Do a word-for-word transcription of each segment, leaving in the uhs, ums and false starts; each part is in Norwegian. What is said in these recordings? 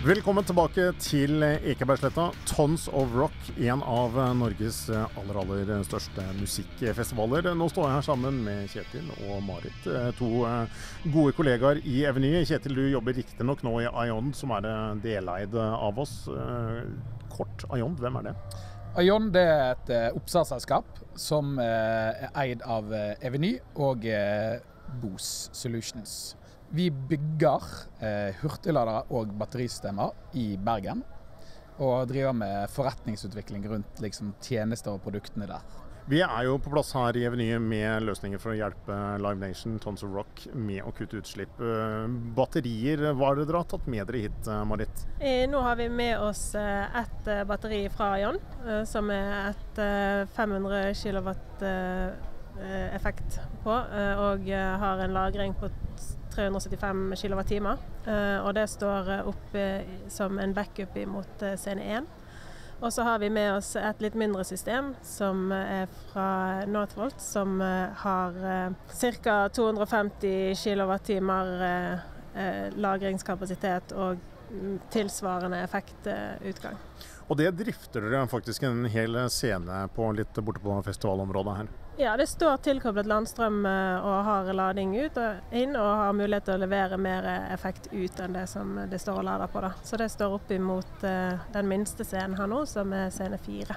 Velkommen tilbake til Ekebergsletta, Tons of Rock, en av Norges aller, aller største musikkfestivaler. Nå står jeg her sammen med Kjetil og Marit, to gode kollegaer i Eveny. Kjetil, du jobber riktig nok nå i Aion, som er deleid av oss. Kort, Aion, hvem er det? Aion det er et oppstartsselskap som er eid av Eveny og Bose Solutions. Vi bygger eh, hurtigladere og batterisystemer i Bergen, og driver med forretningsutvikling rundt liksom, tjenester og produktene der. Vi er jo på plass her i Eveny med løsninger for å hjelpe Live Nation, Tons of Rock, med å kutte utslipp. Batterier, hva er det dere har tatt med dere hit, Marit? Nå har vi med oss et batteri fra Aion, som er et fem hundre kilowatt effekt på, og har en lagring på tre hundre syttifem kilowattimer, og det står oppe som en backup mot Scene én. Og så har vi med oss et litt mindre system som er fra Northvolt, som har ca. to hundre femti kilowattimer lagringskapasitet og tilsvarende effektutgang. Og det drifter dere faktisk en hel scene på litt borte på festivalområdet her? Ja, det står tilkoblet landstrøm og har lading ut og inn, og har mulighet til å levere mer effekt ut enn det som det står og lader på. Da. Så det står opp imot den minste scenen her nå, som er scene fire.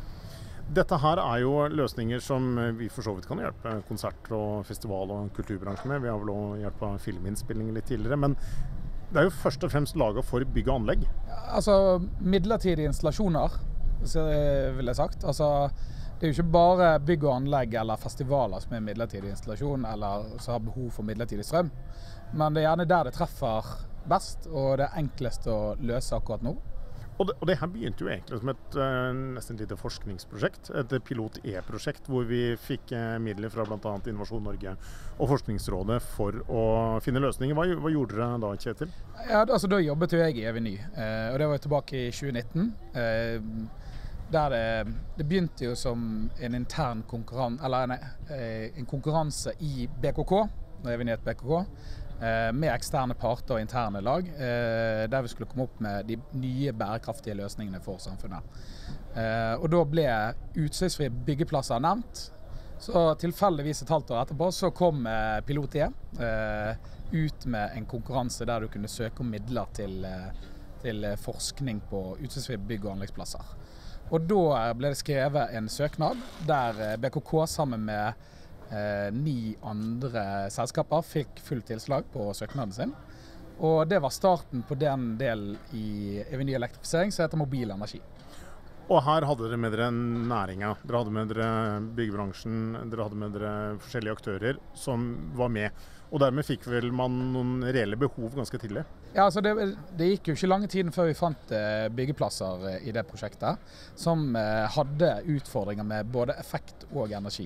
Dette her er jo løsninger som vi for så vidt kan hjelpe konserter og festival- og kulturbransjen med. Vi har vel også hjulpet filminnspilling litt tidligere, men det er jo først og fremst laget for bygg og anlegg. Altså midlertidige installasjoner, vil jeg sagt. Altså, det er jo ikke bare bygg og anlegg eller festivaler som er midlertidig installasjon eller som har behov for midlertidig strøm. Men det er gjerne der det treffer best, og det er enklest å løse akkurat nå. Og det, og det her begynte jo egentlig som et uh, nesten lite forskningsprosjekt, et pilot-E-prosjekt, hvor vi fikk uh, midler fra blant annet Innovasjon Norge og Forskningsrådet for å finne løsninger. Hva, hva gjorde dere da, Kjetil? Ja, altså Da jobbet jo jeg i Eveny, uh, og det var jo tilbake i tjue nitten. Uh, der det, det begynte jo som en intern konkurranse, eller en, uh, en konkurranse i B K K, når Eveny het B K K, med eksterne parter og interne lag, der vi skulle komme opp med de nye bærekraftige løsningene for samfunnet. Og da ble utslippsfrie byggeplasser nevnt. Så tilfeldigvis et halvt år etterpå så kom Pilot-E ut med en konkurranse der du kunne søke om midler til, til forskning på utslippsfrie bygg- og anleggsplasser. Og da ble det skrevet en søknad der B K K sammen med Eh, ni andre selskaper fikk fullt tilslag på søknaden sin. Og det var starten på den del i Eveny Elektrifisering som heter mobil energi. Og her hadde dere med dere næringa, dere hadde med dere byggebransjen, dere hadde med dere forskjellige aktører som var med. Og dermed fikk vel man noen reelle behov ganske tidlig? Ja, altså det, det gikk jo ikke lange tiden før vi fant eh, byggeplasser eh, i det prosjektet, som eh, hadde utfordringer med både effekt og energi.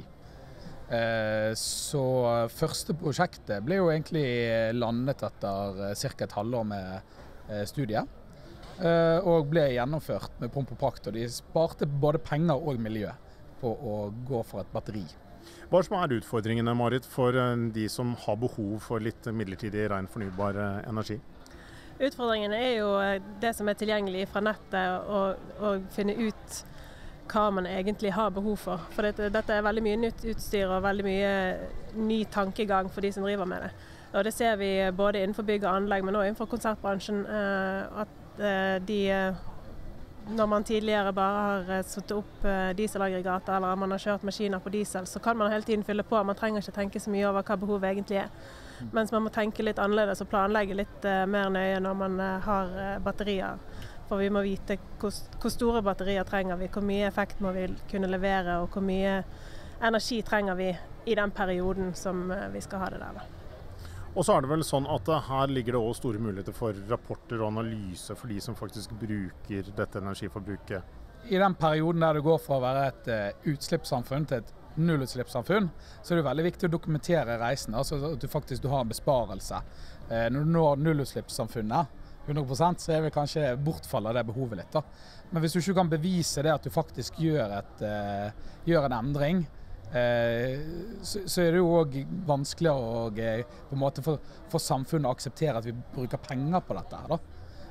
Så første prosjektet ble jo egentlig landet etter ca. et halvår med studiet, og ble gjennomført med pomp og prakt, og de sparte både penger og miljø på å gå for et batteri. Hva som er utfordringene, Marit, for de som har behov for litt midlertidig ren fornybar energi? Utfordringene er jo det som er tilgjengelig fra nettet, og, og finne ut hva man egentlig har behov for. For dette, dette er veldig mye nytt utstyr og veldig mye ny tankegang for de som driver med det. Og det ser vi både innenfor bygg og anlegg, men også innenfor konsertbransjen, at de, når man tidligere bare har satt opp dieselaggregater, eller man har kjørt maskiner på diesel, så kan man hele tiden fylle på. Man trenger ikke tenke så mye over hva behovet egentlig er. Mens man må tenke litt annerledes og planlegge litt mer nøye når man har batterier. For vi må vite hvor, hvor store batterier trenger vi, hvor mye effekt må vi kunne levere, og hvor mye energi trenger vi i den perioden som vi skal ha det der. Og så er det vel sånn at her ligger det også store muligheter for rapporter og analyse for de som faktisk bruker dette energiforbruket. I den perioden der du går fra å være et uh, utslippssamfunn til et nullutslippssamfunn, så er det veldig viktig å dokumentere reisen, altså at du faktisk du har en besparelse. Uh, når du når nullutslippssamfunnet, hundre prosent, så er vi kanskje bortfall av det behovet litt. Da. Men hvis du ikke kan bevise det at du faktisk gjør, et, uh, gjør en endring, uh, så, så er det jo også vanskeligere å, uh, på en måte for, for samfunnet å akseptere at vi bruker penger på dette her. Da.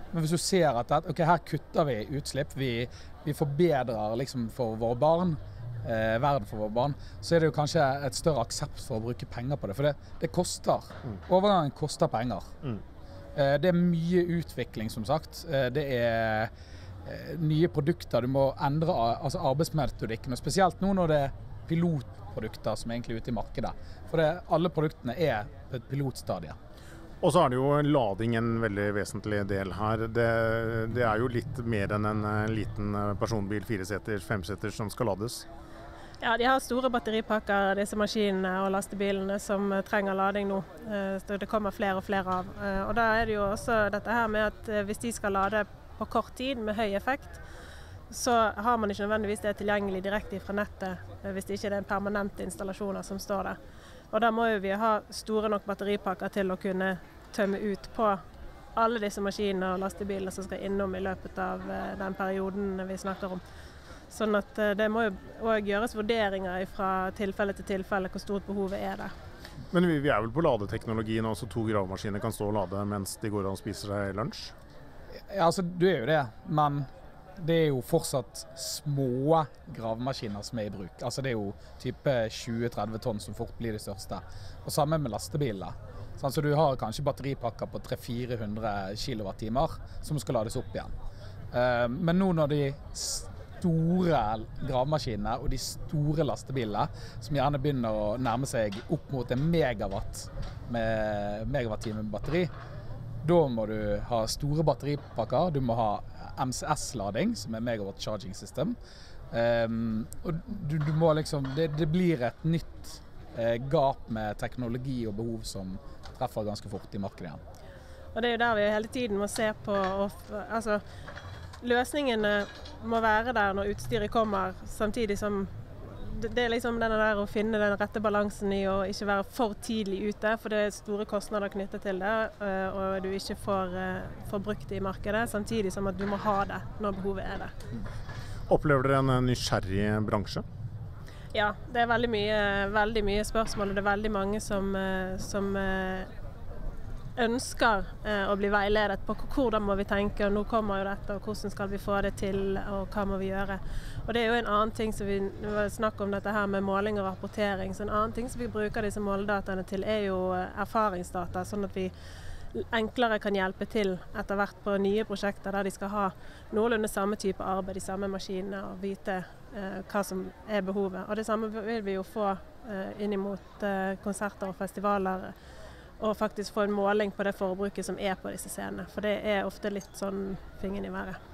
Men hvis du ser at ok, her kutter vi utslipp, vi, vi forbedrer liksom for våre barn, eh, verden for våre barn, så er det jo kanskje et større aksept for å bruke penger på det. For det, det koster. Mm. Overgangen koster penger. Mm. Eh, det er mye utvikling, som sagt. Eh, det er eh, nye produkter. Du må endre altså arbeidsmetodikken, og spesielt nå når det er pilotprodukter som er egentlig ute i markedet. For det, alle produktene er på et pilotstadie. Og så er det jo lading en veldig vesentlig del her. Det, det er jo litt mer enn en liten personbil, fireseters, femseters som skal lades. Ja, de har store batteripakker, disse maskinene og lastebilene som trenger lading nå. Det kommer flere og flere av. Og da er det jo også dette her med at hvis de skal lade på kort tid med høy effekt, så har man ikke nødvendigvis det tilgjengelig direkte fra nettet, hvis det ikke er en permanent installasjoner som står der. Og da må jo vi ha store nok batteripakker til å kunne tømme ut på alle disse maskinene og lastebilene som skal innom i løpet av den perioden vi snakker om. Sånn at det må jo også gjøres vurderinger fra tilfelle til tilfelle hvor stort behovet er der. Men vi, vi er vel på ladeteknologi nå, så to gravemaskiner kan stå og lade mens de går og spiser seg lunsj? Ja, altså du er jo det, men det er jo fortsatt små gravemaskiner som er i bruk. Altså det er jo type tjue til tretti tonn som fort blir det største. Og sammen med lastebiler. Sånn, så du har kanskje batteripakker på tre til fire hundre kilowattimer som skal lades opp igjen. Uh, men nå når de store gravemaskinene og de store lastebilene, som gjerne begynner å nærme seg opp mot en megawatt med megawatt-time med batteri, da må du ha store batteripakker, du må ha M C S-lading, som er Megawatt Charging System. Um, og du, du må liksom, det, det blir et nytt eh, gap med teknologi og behov som treffer ganske fort i markedet igjen. Og det er jo der vi hele tiden må se på, og, altså, løsningene må være der når utstyret kommer, samtidig som det er liksom denne der å finne den rette balansen i å ikke være for tidlig ute, for det er store kostnader knyttet til det, og du ikke får, får brukt det i markedet, samtidig som at du må ha det når behovet er det. Opplever dere en nysgjerrig bransje? Ja, det er veldig mye, veldig mye spørsmål, og det er veldig mange som, som ønsker å bli veiledet på hvordan må vi tenke, og nå kommer jo dette, og hvordan skal vi få det til, og hva må vi gjøre. Og det er jo en annen ting som vi snakker om dette her med måling og rapportering, så en annen ting som vi bruker disse måledataene til er jo erfaringsdata, sånn at vi enklere kan hjelpe til etter hvert på nye prosjekter der de skal ha noenlunde samme type arbeid, de samme maskinene, og vite eh, hva som er behovet. Og det samme vil vi jo få eh, inn imot eh, konserter og festivaler, og faktisk få en måling på det forbruket som er på disse scenene. For det er ofte litt sånn fingeren i været.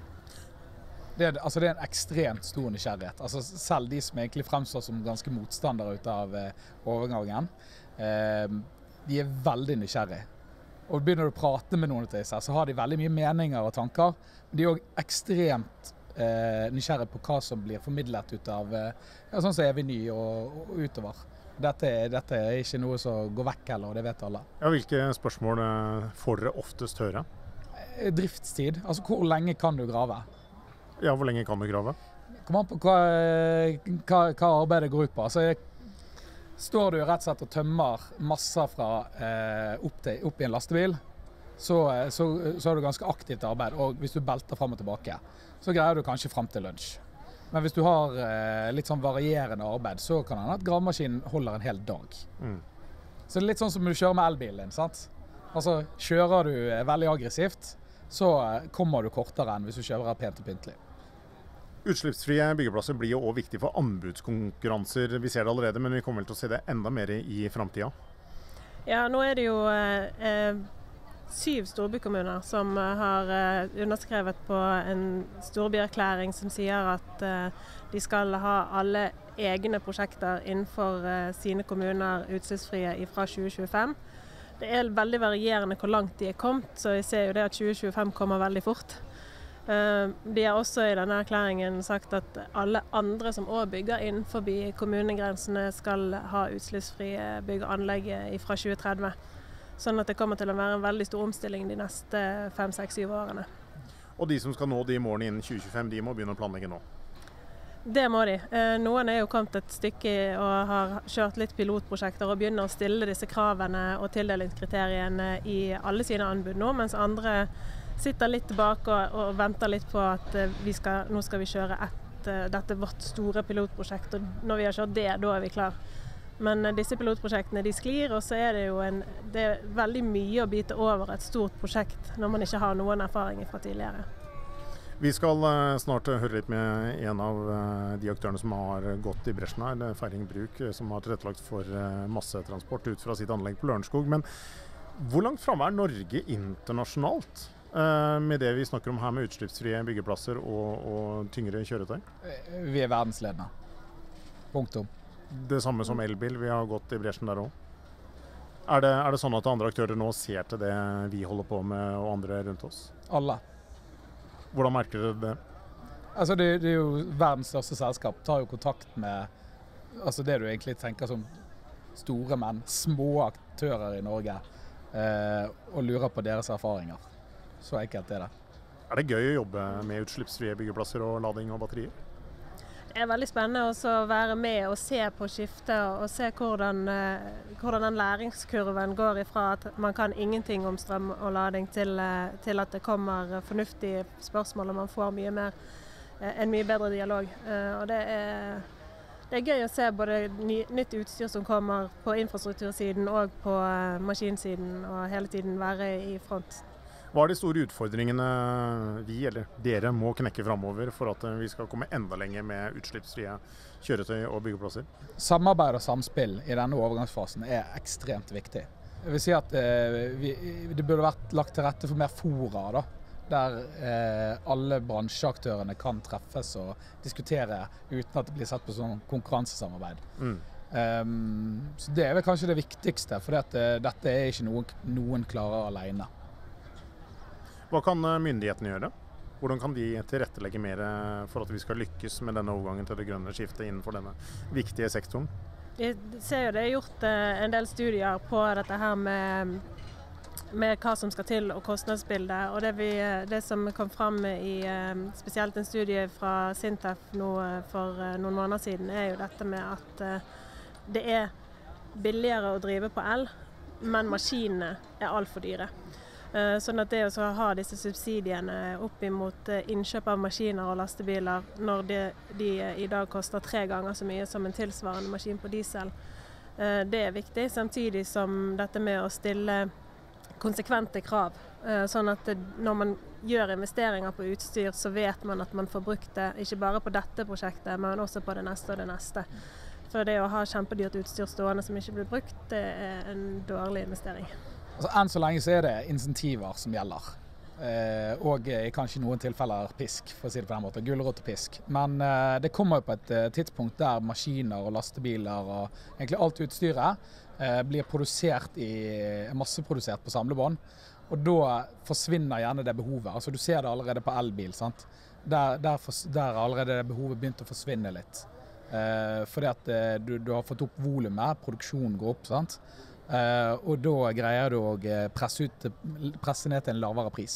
Det er, altså det er en ekstremt stor nysgjerrighet. Altså selv de som egentlig fremstår som ganske motstandere ut av eh, overgangen, eh, de er veldig nysgjerrige. Og begynner du å prate med noen av disse, så har de veldig mye meninger og tanker, men de er også ekstremt eh, nysgjerrige på hva som blir formidlet ut av, eh, ja, sånn som Evig Ny og, og utover. Dette, dette er ikke noe som går vekk heller, og det vet alle. Ja, hvilke spørsmål får dere oftest høre? Driftstid. Altså, hvor lenge kan du grave? Ja, hvor lenge kan du grave? Kom an på hva, hva, hva arbeidet går ut på. Altså, står du rett og slett og tømmer masser fra eh, opp, til, opp i en lastebil, så, så, så har du ganske aktivt arbeid. Og hvis du belter frem og tilbake, så greier du kanskje frem til lunsj. Men hvis du har eh, litt sånn varierende arbeid, så kan det at gravemaskinen holder en hel dag. Mm. Så det er litt sånn som du kjører med elbilen, sant? Altså, kjører du eh, veldig aggressivt, så eh, kommer du kortere enn hvis du kjører pent og pyntelig. Utslippsfrie byggeplasser blir jo også viktig for anbudskonkurranser. Vi ser det allerede, men vi kommer til å se det enda mer i fremtiden. Ja, nå er det jo eh, syv storbykommuner som har uh, underskrevet på en storbyerklæring som sier at uh, de skal ha alle egne prosjekter innenfor uh, sine kommuner utslippsfrie fra tjue tjuefem. Det er veldig varierende hvor langt de er kommet, så jeg ser jo det at tjue tjuefem kommer veldig fort. Uh, de har også i denne erklæringen sagt at alle andre som også bygger innenfor kommunegrensene skal ha utslippsfrie bygg og anlegg fra tjue tretti. Sånn at det kommer til å være en veldig stor omstilling de neste fem, seks, syv årene. Og de som skal nå de målene innen tjue tjuefem, de må begynne å planlegge nå? Det må de. Noen er jo kommet et stykke og har kjørt litt pilotprosjekter og begynner å stille disse kravene og tildelingskriteriene i alle sine anbud nå, mens andre sitter litt tilbake og, og venter litt på at uh, vi skal, nå skal vi kjøre et, uh, dette vårt store pilotprosjekt, og når vi har kjørt det, da er vi klar. Men uh, disse pilotprosjektene, de sklir, og så er det jo en, det er veldig mye å bite over et stort prosjekt når man ikke har noen erfaring fra tidligere. Vi skal uh, snart høre litt med en av uh, de aktørene som har gått i bresjen her, Feiring Bruk, som har tilrettelagt for uh, massetransport ut fra sitt anlegg på Lørenskog. Men hvor langt fremme er Norge internasjonalt uh, med det vi snakker om her med utslippsfrie byggeplasser og, og tyngre kjøretøy? Vi er verdensledende. Punktum. Det samme som elbil, vi har gått i bresjen der også. Er det, er det sånn at andre aktører nå ser til det vi holder på med og andre rundt oss? Alle. Hvordan merker dere det? Altså det, det er jo verdens største selskap, tar jo kontakt med altså det du egentlig tenker som store, men små aktører i Norge, eh, og lurer på deres erfaringer. Så enkelt er det. Er det gøy å jobbe med utslippsfrie byggeplasser og lading og batterier? Det er veldig spennende også å være med og se på skiftet og se hvordan, hvordan den læringskurven går ifra at man kan ingenting om strøm og lading til, til at det kommer fornuftige spørsmål og man får mye mer, en mye bedre dialog. Og det er, det er gøy å se både ny, nytt utstyr som kommer på infrastruktursiden og på maskinsiden og hele tiden være i front. Hva er de store utfordringene vi eller dere må knekke fremover for at vi skal komme enda lenger med utslippsfrie kjøretøy og byggeplasser? Samarbeid og samspill i denne overgangsfasen er ekstremt viktig. Jeg vil si at eh, vi, det burde vært lagt til rette for mer fora, da, der eh, alle bransjeaktørene kan treffes og diskutere uten at det blir sett på sånn konkurransesamarbeid. Mm. Um, så det er vel kanskje det viktigste, for uh, dette er ikke noen, noen klarer alene. Hva kan myndighetene gjøre? Hvordan kan de tilrettelegge mer for at vi skal lykkes med denne overgangen til det grønne skiftet innenfor denne viktige sektoren? Jeg ser jo det er gjort en del studier på dette her med, med hva som skal til og kostnadsbildet. Og det, vi, det som kom fram i spesielt en studie fra Sintef nå for noen måneder siden, er jo dette med at det er billigere å drive på el, men maskinene er alt for dyre. Sånn at det å ha disse subsidiene opp imot innkjøp av maskiner og lastebiler når de, de i dag koster tre ganger så mye som en tilsvarende maskin på diesel, det er viktig. Samtidig som dette med å stille konsekvente krav. Sånn at det, når man gjør investeringer på utstyr, så vet man at man får brukt det ikke bare på dette prosjektet, men også på det neste og det neste. For det å ha kjempedyrt utstyr stående som ikke blir brukt, det er en dårlig investering. Altså, enn så lenge så er det insentiver som gjelder, eh, og i kanskje noen tilfeller pisk, for å si det på den måten, gulrot og pisk. Men eh, det kommer jo på et eh, tidspunkt der maskiner og lastebiler og egentlig alt utstyret eh, blir produsert i, masseprodusert på samlebånd, og da forsvinner gjerne det behovet. Altså du ser det allerede på elbil, sant? Der, der, for, der allerede det behovet begynt å forsvinne litt. Eh, fordi at eh, du, du har fått opp volumet, produksjonen går opp, sant? Uh, og da greier du å presse, ut, presse ned til en lavere pris.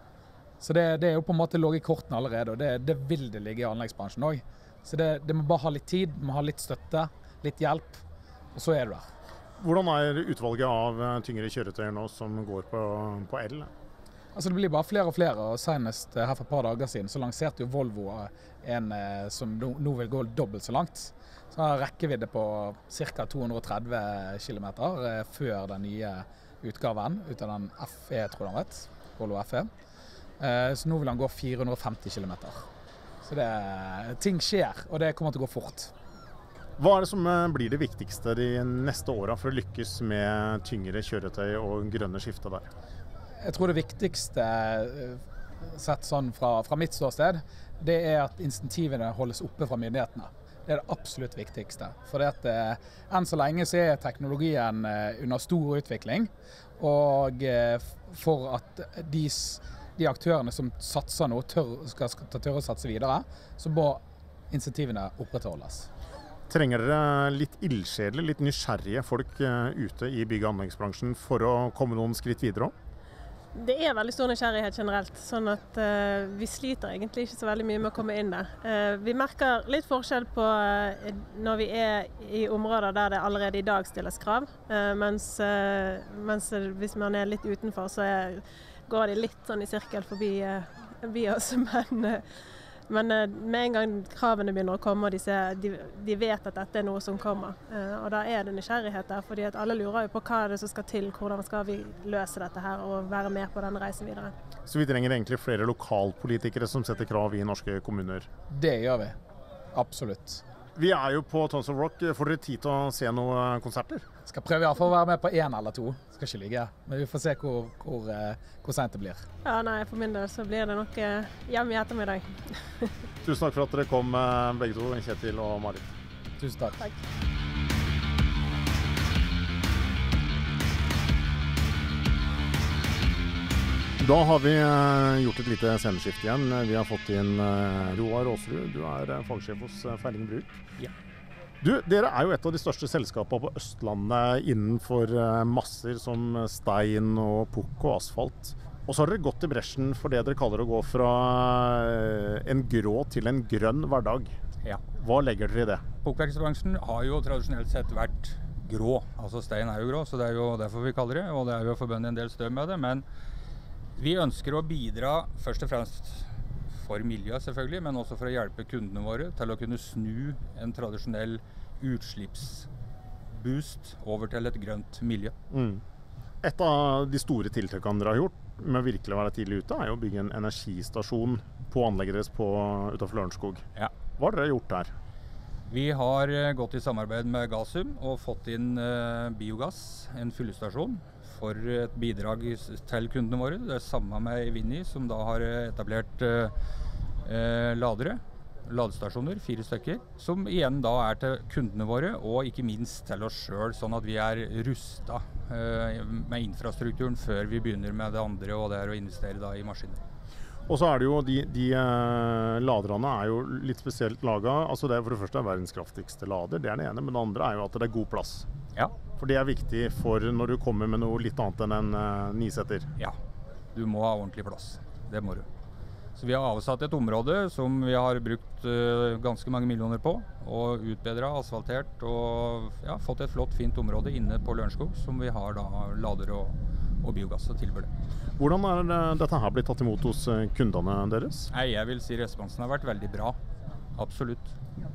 Så det, det er jo på en måte ligget i kortene allerede, og det, det vil det ligge i anleggsbransjen også. Så det, det må bare ha litt tid, det må ha litt støtte, litt hjelp, og så er du der. Hvordan er utvalget av tyngre kjøretøyer nå som går på, på el? Altså det blir bare flere og flere, og senest her for et par dager siden så lanserte jo Volvo en som nå vil gå dobbelt så langt. Så har rekkevidde på ca. to hundre og tretti kilometer eh, før den nye utgaven, ut av den F E, tror jeg han vet, Volvo F E. Eh, så nå vil han gå fire hundre og femti kilometer. Så det, ting skjer, og det kommer til å gå fort. Hva er det som blir det viktigste de neste årene for å lykkes med tyngre kjøretøy og grønne skiftet der? Jeg tror det viktigste, sett sånn fra, fra mitt ståsted, det er at insentivene holdes oppe fra myndighetene. Det er det absolutt viktigste. For det at, eh, enn så lenge så er teknologien eh, under stor utvikling, og eh, for at de, de aktørene som satser nå tør, skal, skal tørre å satse videre, så må insentivene opprettholdes. Trenger dere litt ildsjeler, litt nysgjerrige folk uh, ute i bygg- og anleggsbransjen for å komme noen skritt videre også? Det er veldig stor nysgjerrighet generelt, sånn at uh, vi sliter egentlig ikke så veldig mye med å komme inn der. Uh, vi merker litt forskjell på uh, når vi er i områder der det allerede i dag stilles krav, uh, mens, uh, mens hvis man er litt utenfor, så er går de litt sånn i sirkel forbi, forbi oss. Men, men med en gang kravene begynner å komme, og de, ser, de, de vet at dette er noe som kommer. Og da er det nysgjerrighet der, fordi at alle lurer jo på hva er det som skal til, hvordan skal vi løse dette her og være med på denne reisen videre. Så vi trenger egentlig flere lokalpolitikere som setter krav i norske kommuner? Det gjør vi. Absolutt. Vi er jo på Tons of Rock. Får dere tid til å se noen konserter? Skal prøve i hvert fall å være med på én eller to. Skal ikke ligge. Men vi får se hvor, hvor, hvor sent det blir. Ja, nei, for min del så blir det nok hjemme i ettermiddag. Tusen takk for at dere kom, begge to, Kjetil og Marit. Tusen takk. Takk. Da har vi gjort et lite sceneskifte igjen. Vi har fått inn Roar Aasrud. Du er fagsjef hos Feiling Bruk. Ja. Du, dere er jo et av de største selskapene på Østlandet innenfor masser som stein og pukk og asfalt. Og så har dere gått i bresjen for det dere kaller å gå fra en grå til en grønn hverdag. Ja. Hva legger dere i det? Pukkverksbransjen har jo tradisjonelt sett vært grå. Altså stein er jo grå, så det er jo derfor vi kaller det, og det er jo forbundet en del støv med det. Men vi ønsker å bidra først og fremst for miljøet selvfølgelig, men også for å hjelpe kundene våre til å kunne snu en tradisjonell utslippsboost over til et grønt miljø. Mm. Et av de store tiltakene dere har gjort med å virkelig være tidlig ute, er jo å bygge en energistasjon på anlegget deres på, utenfor Lørenskog. Ja. Hva har dere gjort der? Vi har gått i samarbeid med Gasum og fått inn uh, biogass, en fyllestasjon, for et bidrag til kundene våre. Det er samme med Vinni, som da har etablert uh, uh, ladere, ladestasjoner, fire stykker, som igjen da er til kundene våre, og ikke minst til oss selv, sånn at vi er rustet uh, med infrastrukturen før vi begynner med det andre, og det er å investere da i maskiner. Og så er det jo, de, de eh, laderne er jo litt spesielt laget. Altså det er for det første verdens kraftigste lader, det er det ene, men det andre er jo at det er god plass. Ja. For det er viktig for når du kommer med noe litt annet enn en eh, nisetter. Ja, du må ha ordentlig plass. Det må du. Så vi har avsatt et område som vi har brukt uh, ganske mange millioner på, og utbedret, asfaltert, og ja, fått et flott, fint område inne på Lørenskog, som vi har da lader og, og biogass og tilbud. Hvordan er det, dette her blitt tatt imot hos kundene deres? Nei, jeg vil si responsen har vært veldig bra. Absolutt.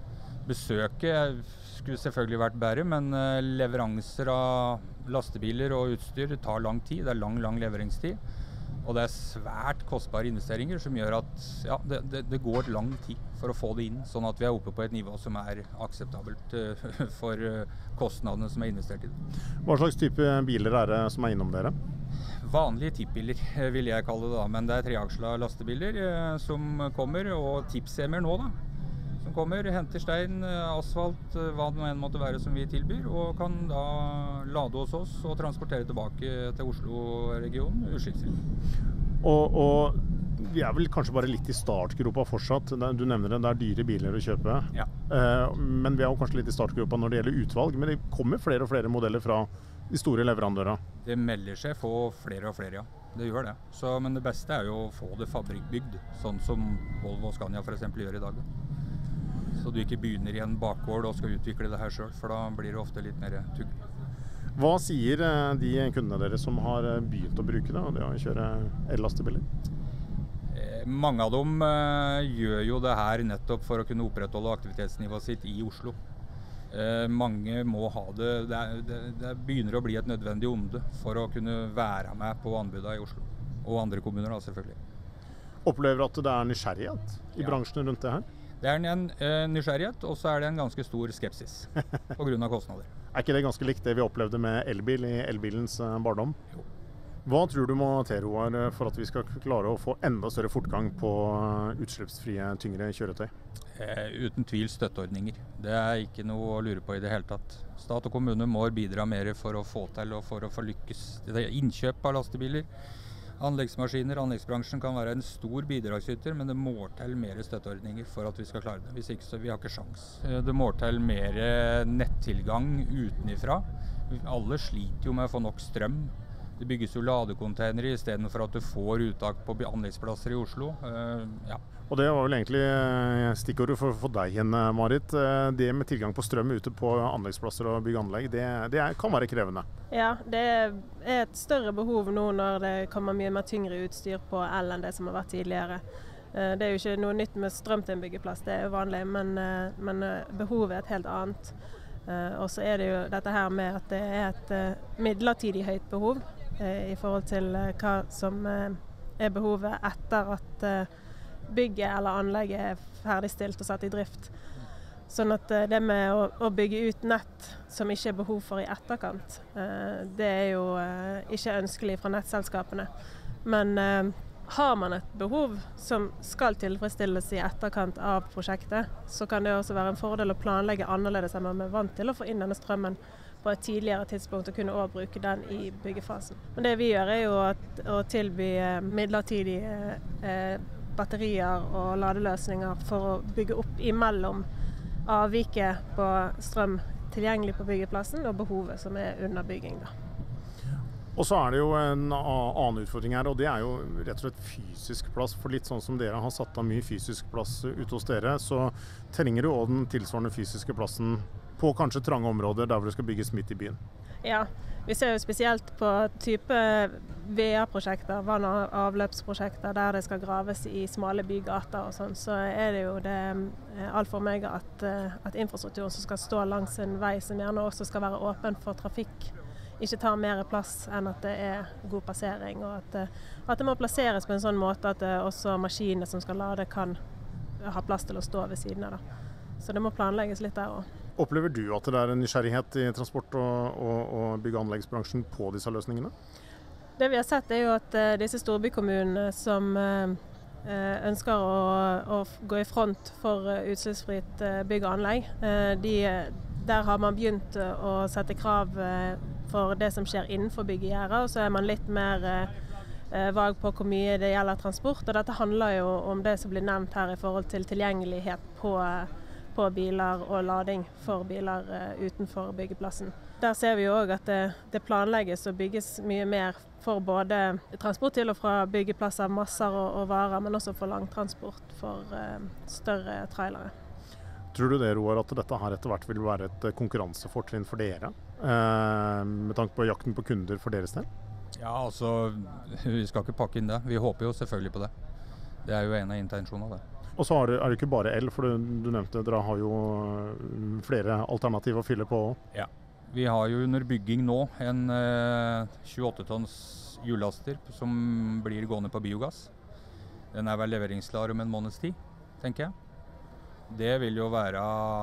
Besøket skulle selvfølgelig vært bedre, men leveranser av lastebiler og utstyr tar lang tid. Det er lang, lang leveringstid. Og det er svært kostbare investeringer som gjør at ja, det, det, det går lang tid for å få det inn, sånn at vi er oppe på et nivå som er akseptabelt for kostnadene som er investert i det. Hva slags type biler er det som er innom dere? Vanlige tippbiler vil jeg kalle det da, men det er treaksla lastebiler eh, som kommer, og tipsemer nå da, som kommer, henter stein, asfalt, hva det enn måtte være som vi tilbyr, og kan da lade hos oss og transportere tilbake til Oslo-regionen utslippsfritt. Og, og vi er vel kanskje bare litt i startgropa fortsatt. Du nevner det, det er dyre biler å kjøpe. Ja. Eh, men vi er jo kanskje litt i startgropa når det gjelder utvalg, men det kommer flere og flere modeller fra de store leverandørene. Det melder seg få flere og flere, ja. Det gjør det. Så, men det beste er jo å få det fabrikkbygd, sånn som Volvo og Scania for eksempel gjør i dag. Så du ikke begynner i en bakgård og skal utvikle det her selv, for da blir det ofte litt mer tugg. Hva sier de kundene dere som har begynt å bruke det, og det å kjøre el-lastebiler? Eh, mange av dem eh, gjør jo det her nettopp for å kunne opprettholde aktivitetsnivået sitt i Oslo. Eh, mange må ha det. Det, er, det, det begynner å bli et nødvendig onde for å kunne være med på anbudene i Oslo. Og andre kommuner da, selvfølgelig. Opplever at det er nysgjerrighet i ja. bransjen rundt det her? Det er en eh, nysgjerrighet, og så er det en ganske stor skepsis på grunn av kostnader. Er ikke det ganske likt det vi opplevde med elbil i elbilens eh, barndom? Jo. Hva tror du må til, Roar, for at vi skal klare å få enda større fortgang på utslippsfrie, tyngre kjøretøy? Eh, uten tvil støtteordninger. Det er ikke noe å lure på i det hele tatt. Stat og kommune må bidra mer for å få til og for å få lykkes. Det er innkjøp av lastebiler, anleggsmaskiner, anleggsbransjen kan være en stor bidragsyter, men det må til mer støtteordninger for at vi skal klare det. Hvis ikke så vi har ikke sjans. Det må til mer nettilgang utenifra. Alle sliter jo med å få nok strøm. Det bygges jo ladekontainere i stedet for at du får uttak på anleggsplasser i Oslo. Uh, ja. Og det var vel egentlig stikkordet for, for deg igjen, Marit. Det med tilgang på strøm ute på anleggsplasser og byggeanlegg, det, det er, kan være krevende. Ja, det er et større behov nå når det kommer mye mer tyngre utstyr på el enn det som har vært tidligere. Det er jo ikke noe nytt med strøm til en byggeplass, det er jo vanlig, men, men behovet er et helt annet. Og så er det jo dette her med at det er et midlertidig høyt behov i forhold til hva som er behovet etter at bygget eller anlegget er ferdigstilt og satt i drift. Sånn at det med å, å bygge ut nett som ikke er behov for i etterkant, det er jo ikke ønskelig fra nettselskapene. Men har man et behov som skal tilfredsstilles i etterkant av prosjektet, så kan det også være en fordel å planlegge annerledes enn man er vant til å få inn denne strømmen på et tidligere tidspunkt og kunne også bruke den i byggefasen. Men det vi gjør er jo at, å tilby midlertidige eh, batterier og ladeløsninger for å bygge opp imellom avviket på strøm tilgjengelig på byggeplassen og behovet som er under bygging da. Og så er det jo en annen utfordring her, og det er jo rett og slett fysisk plass. For litt sånn som dere har satt av mye fysisk plass ute hos dere, så trenger du også den tilsvarende fysiske plassen på kanskje trange områder der hvor det skal bygges midt i byen. Ja, vi ser jo spesielt på type V A-prosjekter, vann- og avløpsprosjekter, der det skal graves i smale bygater og sånn, så er det jo det alt for meg at, at infrastrukturen som skal stå langs en vei som gjerne også skal være åpen for trafikk, ikke tar mer plass enn at det er god passering, og at, at det må plasseres på en sånn måte at også maskinene som skal lade kan ha plass til å stå ved siden av det. Så det må planlegges litt der også. Opplever du at det er en nysgjerrighet i transport- og, og, og bygge- og anleggsbransjen på disse løsningene? Det vi har sett er jo at uh, disse storbykommunene som uh, ønsker å, å gå i front for uh, utslippsfritt uh, bygg og anlegg, uh, de, der har man begynt uh, å sette krav uh, for det som skjer innenfor byggegjerder, og så er man litt mer uh, vag på hvor mye det gjelder transport. Og dette handler jo om det som blir nevnt her i forhold til tilgjengelighet på uh, på biler og lading for biler uh, utenfor byggeplassen. Der ser vi jo også at det, det planlegges og bygges mye mer for både transport til og fra byggeplasser, masser og, og varer, men også for langtransport for uh, større trailere. Tror du det, Roar, at dette her etter hvert vil være et konkurransefortrinn for dere, uh, med tanke på jakten på kunder for deres del? Ja, altså, vi skal ikke pakke inn det. Vi håper jo selvfølgelig på det. Det er jo en av intensjonene av det. Og så er det, er det ikke bare el, for du, du nevnte dere har jo flere alternativer å fylle på også. Ja, vi har jo under bygging nå en eh, tjueåtte tonns hjullaster som blir gående på biogass. Den er vel leveringsklar om en måneds tid, tenker jeg. Det vil jo være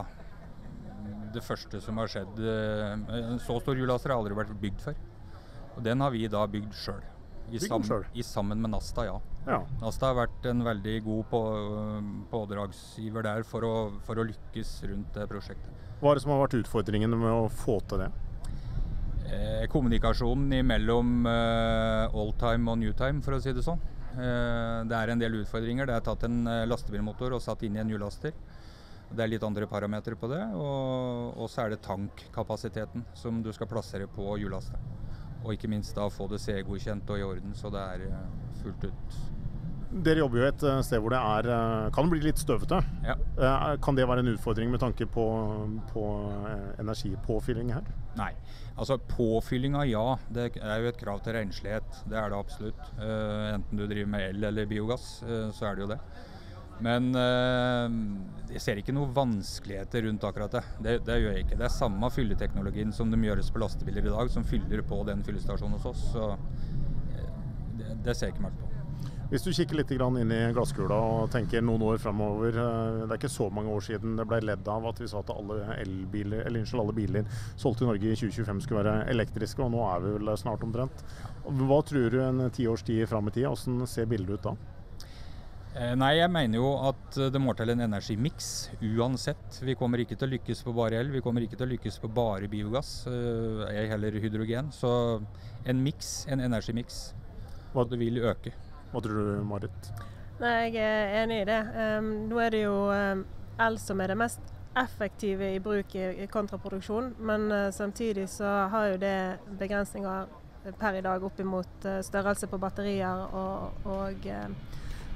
det første som har skjedd. En så stor hjullaster har aldri vært bygd før. Og den har vi da bygd selv. I, sam I sammen med Nasta, ja. ja. Nasta har vært en veldig god på, pådragsgiver der for å, for å lykkes rundt det prosjektet. Hva er det som har vært utfordringen med å få til det? Eh, kommunikasjonen mellom eh, oldtime og newtime, for å si det sånn. Eh, det er en del utfordringer. Det er tatt en lastebilmotor og satt inn i en hjullaster. Det er litt andre parametre på det, og, og så er det tankkapasiteten som du skal plassere på hjullaster. Og ikke minst da få det C E-godkjent og i orden, så det er fullt ut. Dere jobber jo et sted hvor det er, kan bli litt støvete. Ja. Kan det være en utfordring med tanke på, på energipåfylling her? Nei, altså påfyllinga, ja. Det er jo et krav til renslighet. Det er det absolutt. Enten du driver med el eller biogass, så er det jo det. Men uh, jeg ser ikke noen vanskeligheter rundt akkurat det. det. Det gjør jeg ikke. Det er samme fylleteknologien som de gjøres på lastebiler i dag, som fyller på den fyllestasjonen hos oss. Så det, det ser jeg ikke mørkt på. Hvis du kikker litt inn i glasskula og tenker noen år fremover, det er ikke så mange år siden det ble ledd av at vi sa at alle elbiler, eller unnskyld, alle biler solgt i Norge i tjue tjuefem skulle være elektriske, og nå er vi vel snart omtrent. Hva tror du en ti års tid frem i tid? Hvordan ser bildet ut da? Nei, jeg mener jo at det må til en energimix uansett. Vi kommer ikke til å lykkes på bare el, vi kommer ikke til å lykkes på bare biogass, ei heller hydrogen. Så en mix, en energimix, hva det vil øke. Hva tror du, Marit? Nei, jeg er enig i det. Um, nå er det jo um, el som er det mest effektive i bruk i, i kontraproduksjon, men uh, samtidig så har jo det begrensninger per i dag opp imot uh, størrelse på batterier og, og uh,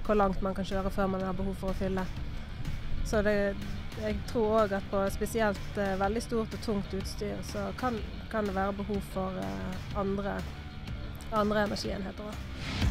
hvor langt man kan kjøre før man har behov for å fylle. Så det, jeg tror også at på spesielt eh, veldig stort og tungt utstyr så kan, kan det være behov for eh, andre, andre energienheter også.